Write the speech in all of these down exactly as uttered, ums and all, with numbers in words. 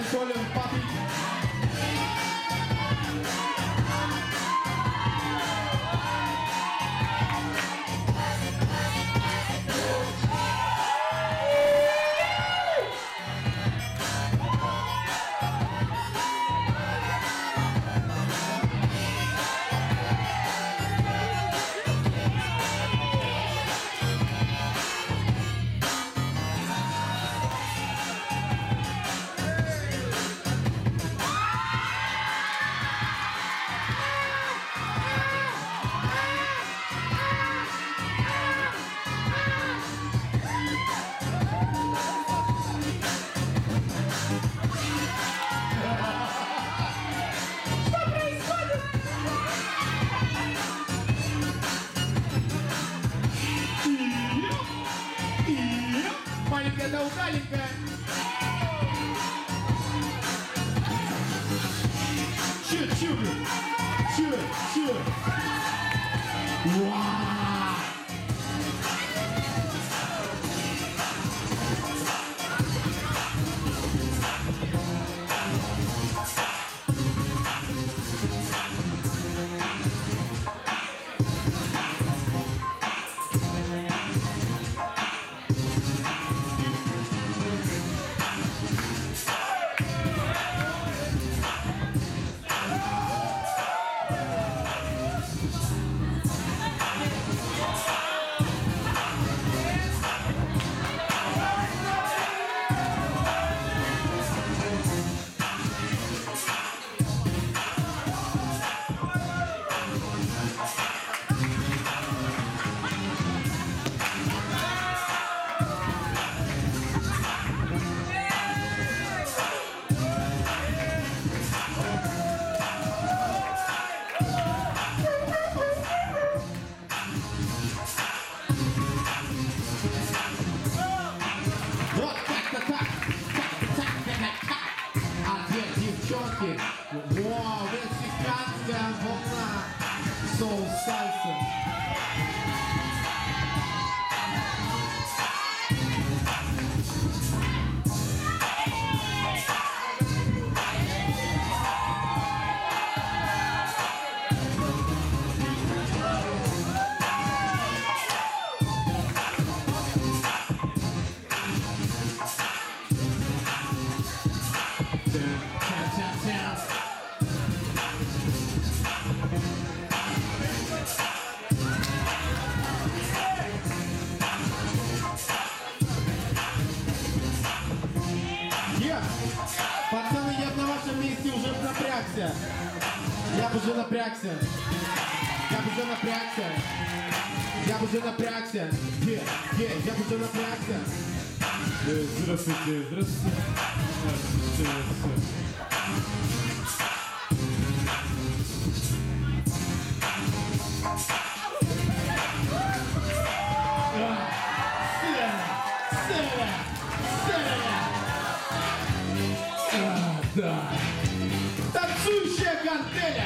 солим, попить. Маленькая да угаленькая. Чуть-чуть. Чуть-чуть. Вау! Девчонки, вау, мексиканская волна, соул сальса. Пацаны, я бы на вашем месте уже напрягся. Я бы уже напрягся. Я бы уже напрягся. Я бы уже напрягся. Yeah, yeah, я бы уже напрягся. Здравствуйте, здравствуйте. Здравствуйте. Да. Танцующая гантеля.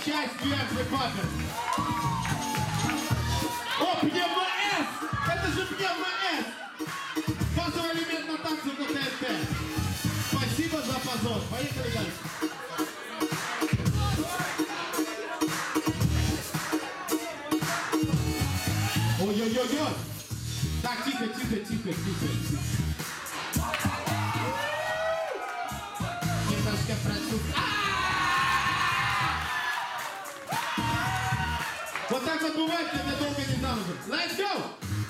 Качай свежий папер. О, пневмо-С! Это же пневмо-С! Базовый элемент на танцах на ТНТ. Спасибо за позор. Поехали дальше. Ой-ой-ой-ой! Так, тихо, тихо, тихо, тихо. Немножко француз. Вот так вот бывает, когда долго не замужем. Let's go!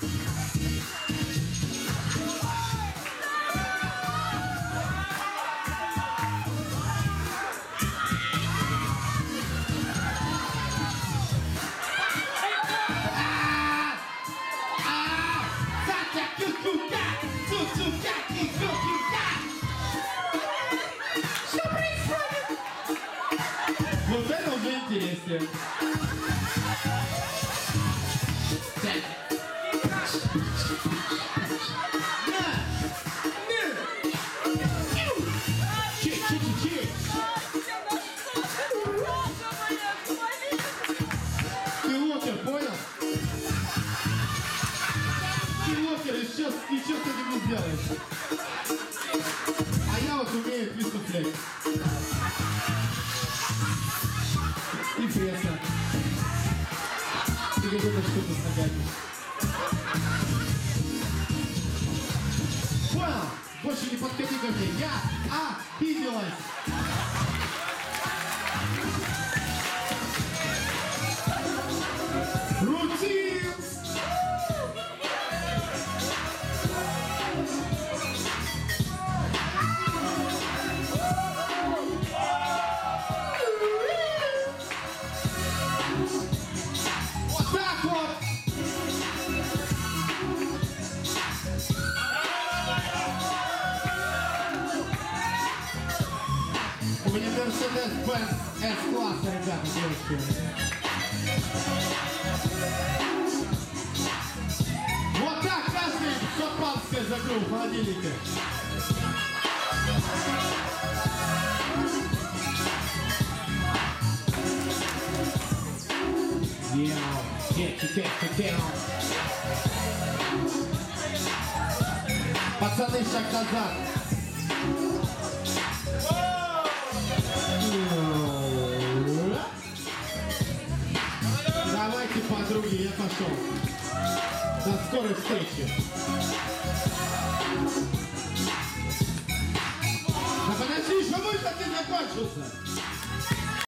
Вот это уже интереснее. Ты локер, понял? Ты локер, и сейчас ничего с этим не сделаешь. А я вот умею выступлять. И пресса. И какой-то что-то с ногами. Понял? Больше не подходи ко мне. Я обиделась. Рутин! Вот так вот! У меня Mercedes-Benz S-класса, ребята, девочки. Вот так каждый шампанское закрыл в холодильнике. Пацаны, шаг назад. Давайте, подруги, я пошел. До скорой встречи. Да подожди, что мой не закончился?